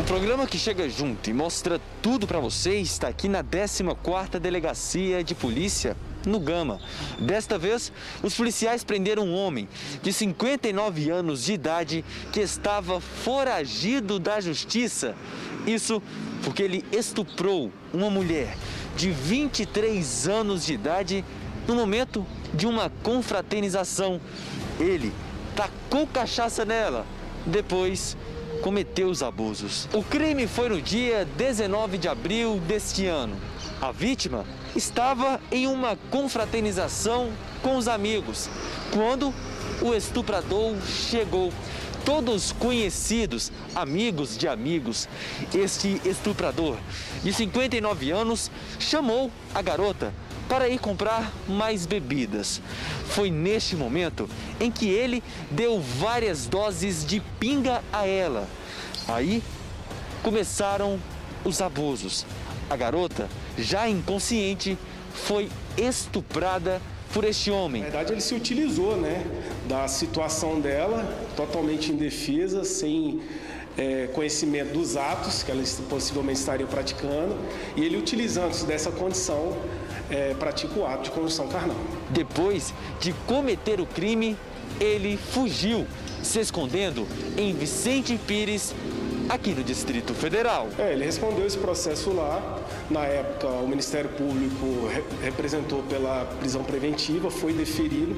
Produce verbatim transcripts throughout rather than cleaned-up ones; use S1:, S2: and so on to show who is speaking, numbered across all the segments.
S1: programa que chega junto e mostra tudo pra você está aqui na décima quarta Delegacia de Polícia, no Gama. Desta vez, os policiais prenderam um homem de cinquenta e nove anos de idade que estava foragido da justiça. Isso porque ele estuprou uma mulher de vinte e três anos de idade no momento de uma confraternização. Ele tacou cachaça nela, depois cometeu os abusos. O crime foi no dia dezenove de abril deste ano. A vítima estava em uma confraternização com os amigos quando o estuprador chegou. Todos conhecidos, amigos de amigos. Este estuprador de cinquenta e nove anos chamou a garota para ir comprar mais bebidas. Foi neste momento em que ele deu várias doses de pinga a ela. Aí começaram os abusos. A garota, já inconsciente, foi estuprada por este homem.
S2: Na verdade, ele se utilizou, né, da situação dela, totalmente indefesa, sem é, conhecimento dos atos que ela possivelmente estaria praticando, e ele, utilizando-se dessa condição, é, pratica o ato de conjunção carnal.
S1: Depois de cometer o crime, ele fugiu, se escondendo em Vicente Pires, aqui no Distrito Federal.
S2: É, ele respondeu esse processo lá. Na época, o Ministério Público re representou pela prisão preventiva, foi deferido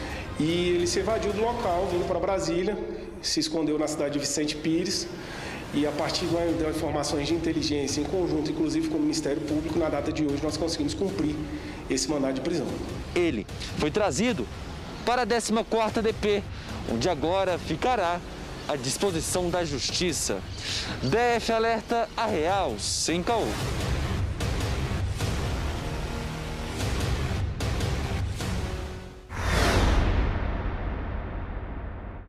S2: e ele se evadiu do local, vindo para Brasília, se escondeu na cidade de Vicente Pires e, a partir de informações de inteligência, em conjunto, inclusive com o Ministério Público, na data de hoje, nós conseguimos cumprir esse mandado de prisão.
S1: Ele foi trazido para a décima quarta D P, onde agora ficará à disposição da Justiça. D F alerta a real, sem caô.